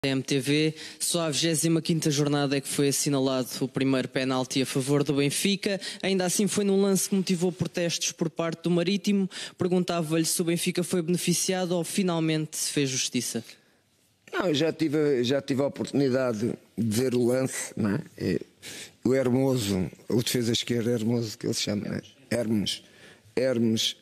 MTV, só à 25ª jornada é que foi assinalado o primeiro penalti a favor do Benfica. Ainda assim foi num lance que motivou protestos por parte do Marítimo. Perguntava-lhe se o Benfica foi beneficiado ou finalmente se fez justiça. Não, eu já tive a oportunidade de ver o lance, não é? O Hermoso, o defesa esquerda Hermoso, que ele se chama, né? Hermes,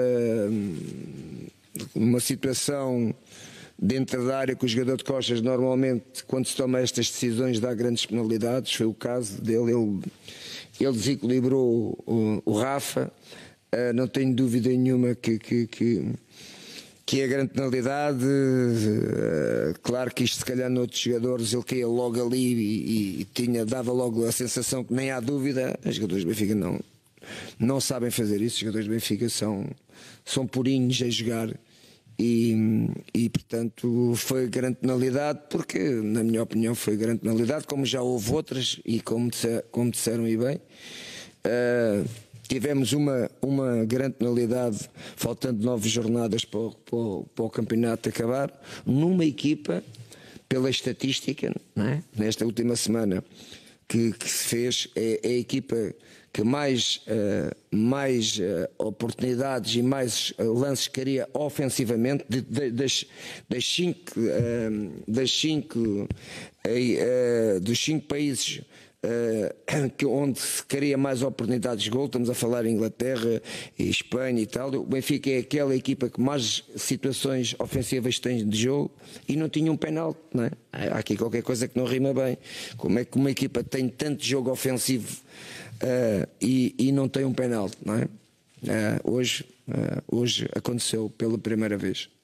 uma situação dentro da área que o jogador de costas normalmente, quando se toma estas decisões, dá grandes penalidades. Foi o caso dele, ele desequilibrou o Rafa. Não tenho dúvida nenhuma que é grande penalidade. Claro que isto, se calhar, noutros jogadores ele caía logo ali e dava logo a sensação que nem há dúvida. Os jogadores do Benfica não sabem fazer isso. Os jogadores do Benfica são purinhos a jogar. E portanto foi grande penalidade, porque na minha opinião foi grande penalidade, como já houve outras e como disseram e bem. Tivemos uma grande penalidade faltando 9 jornadas para o campeonato acabar, numa equipa, pela estatística, não é? Nesta última semana que se fez, é a equipa que mais oportunidades e mais lances cria ofensivamente dos 5 países onde se cria mais oportunidades de gol. Estamos a falar em Inglaterra, Espanha e tal. O Benfica é aquela equipa que mais situações ofensivas tem de jogo e não tinha um penalti, não é? Há aqui qualquer coisa que não rima bem. Como é que uma equipa tem tanto jogo ofensivo e não tem um penalti, não é? Hoje aconteceu pela primeira vez.